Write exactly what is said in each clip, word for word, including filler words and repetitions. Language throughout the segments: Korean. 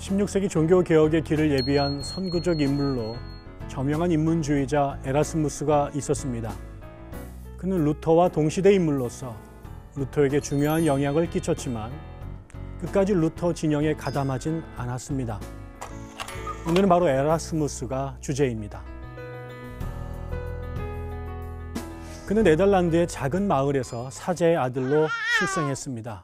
십육 세기 종교개혁의 길을 예비한 선구적 인물로 저명한 인문주의자 에라스무스가 있었습니다. 그는 루터와 동시대 인물로서 루터에게 중요한 영향을 끼쳤지만 끝까지 루터 진영에 가담하진 않았습니다. 오늘은 바로 에라스무스가 주제입니다. 그는 네덜란드의 작은 마을에서 사제의 아들로 출생했습니다.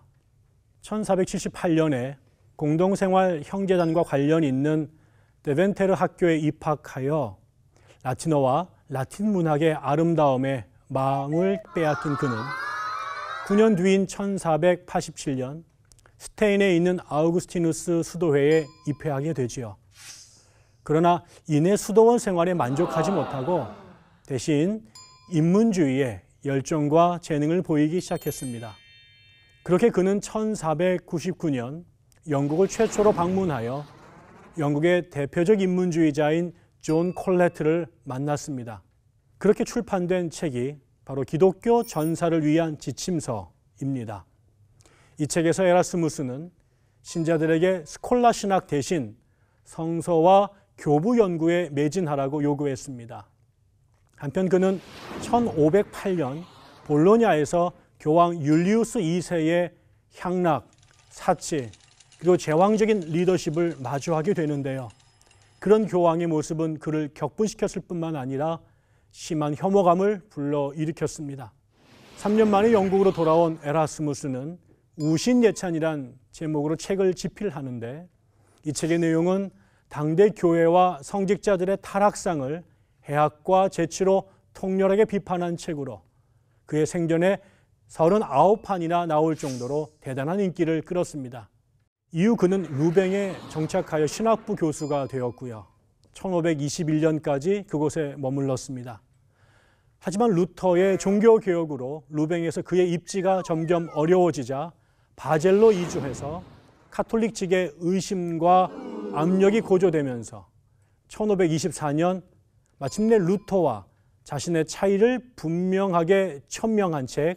천사백칠십팔 년에 공동생활 형제단과 관련 있는 데벤테르 학교에 입학하여 라틴어와 라틴 문학의 아름다움에 마음을 빼앗긴 그는 구 년 뒤인 천사백팔십칠 년 스테인에 있는 아우구스티누스 수도회에 입회하게 되지요. 그러나 이내 수도원 생활에 만족하지 못하고 대신 인문주의에 열정과 재능을 보이기 시작했습니다. 그렇게 그는 천사백구십구 년 영국을 최초로 방문하여 영국의 대표적 인문주의자인 존 콜레트를 만났습니다. 그렇게 출판된 책이 바로 기독교 전사를 위한 지침서입니다. 이 책에서 에라스무스는 신자들에게 스콜라 신학 대신 성서와 교부 연구에 매진하라고 요구했습니다. 한편 그는 천오백팔 년 볼로냐에서 교황 율리우스 이 세의 향락, 사치, 그리고 제왕적인 리더십을 마주하게 되는데요. 그런 교황의 모습은 그를 격분시켰을 뿐만 아니라 심한 혐오감을 불러일으켰습니다. 삼 년 만에 영국으로 돌아온 에라스무스는 우신예찬이란 제목으로 책을 집필하는데 이 책의 내용은 당대 교회와 성직자들의 타락상을 해학과 재치로 통렬하게 비판한 책으로 그의 생전에 서른아홉 판이나 나올 정도로 대단한 인기를 끌었습니다. 이후 그는 루뱅에 정착하여 신학부 교수가 되었고요. 천오백이십일 년까지 그곳에 머물렀습니다. 하지만 루터의 종교개혁으로 루뱅에서 그의 입지가 점점 어려워지자 바젤로 이주해서 카톨릭 측의 의심과 압력이 고조되면서 천오백이십사 년 마침내 루터와 자신의 차이를 분명하게 천명한 책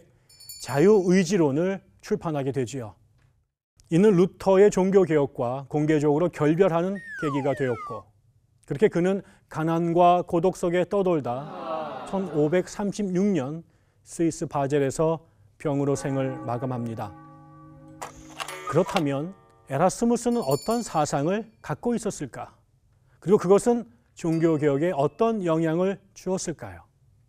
자유의지론을 출판하게 되지요. 이는 루터의 종교개혁과 공개적으로 결별하는 계기가 되었고 그렇게 그는 가난과 고독 속에 떠돌다 천오백삼십육 년 스위스 바젤에서 병으로 생을 마감합니다. 그렇다면 에라스무스는 어떤 사상을 갖고 있었을까? 그리고 그것은 종교개혁에 어떤 영향을 주었을까요?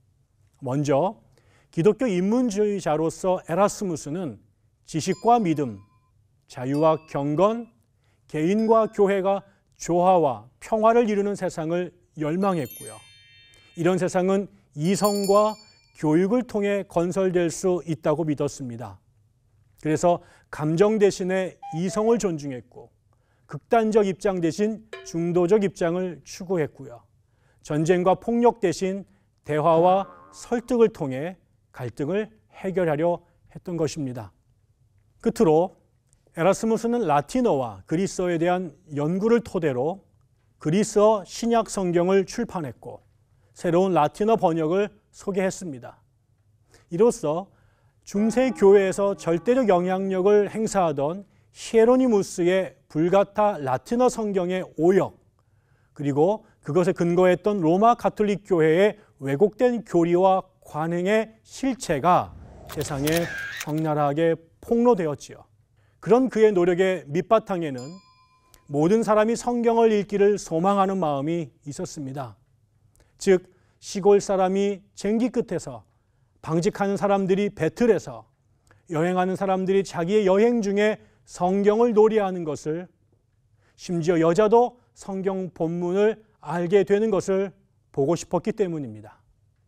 먼저 기독교 인문주의자로서 에라스무스는 지식과 믿음, 자유와 경건, 개인과 교회가 조화와 평화를 이루는 세상을 열망했고요. 이런 세상은 이성과 교육을 통해 건설될 수 있다고 믿었습니다. 그래서 감정 대신에 이성을 존중했고 극단적 입장 대신 중도적 입장을 추구했고요. 전쟁과 폭력 대신 대화와 설득을 통해 갈등을 해결하려 했던 것입니다. 끝으로 에라스무스는 라틴어와 그리스어에 대한 연구를 토대로 그리스어 신약 성경을 출판했고 새로운 라틴어 번역을 소개했습니다. 이로써 중세 교회에서 절대적 영향력을 행사하던 히에로니무스의 불가타 라틴어 성경의 오역 그리고 그것에 근거했던 로마 가톨릭 교회의 왜곡된 교리와 관행의 실체가 세상에 적나라하게 폭로되었지요. 그런 그의 노력의 밑바탕에는 모든 사람이 성경을 읽기를 소망하는 마음이 있었습니다. 즉 시골 사람이 쟁기 끝에서 방직하는 사람들이 배틀에서 여행하는 사람들이 자기의 여행 중에 성경을 놀이하는 것을 심지어 여자도 성경 본문을 알게 되는 것을 보고 싶었기 때문입니다.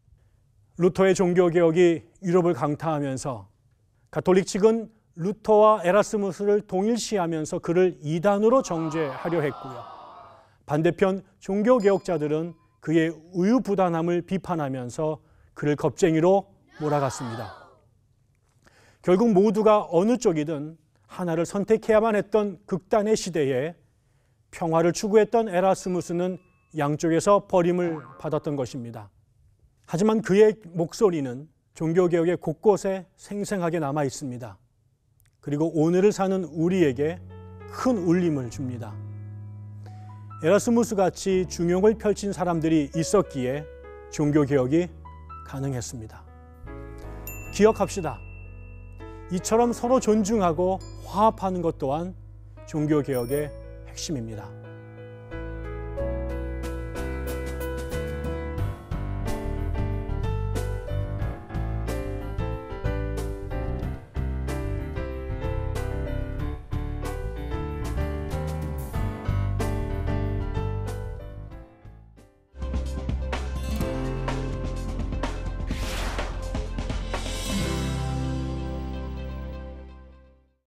루터의 종교개혁이 유럽을 강타하면서 가톨릭 측은 루터와 에라스무스를 동일시하면서 그를 이단으로 정죄하려 했고요. 반대편 종교개혁자들은 그의 우유부단함을 비판하면서 그를 겁쟁이로 몰아갔습니다. 결국 모두가 어느 쪽이든 하나를 선택해야만 했던 극단의 시대에 평화를 추구했던 에라스무스는 양쪽에서 버림을 받았던 것입니다. 하지만 그의 목소리는 종교개혁의 곳곳에 생생하게 남아 있습니다. 그리고 오늘을 사는 우리에게 큰 울림을 줍니다. 에라스무스 같이 중용을 펼친 사람들이 있었기에 종교개혁이 가능했습니다. 기억합시다. 이처럼 서로 존중하고 화합하는 것 또한 종교개혁의 핵심입니다.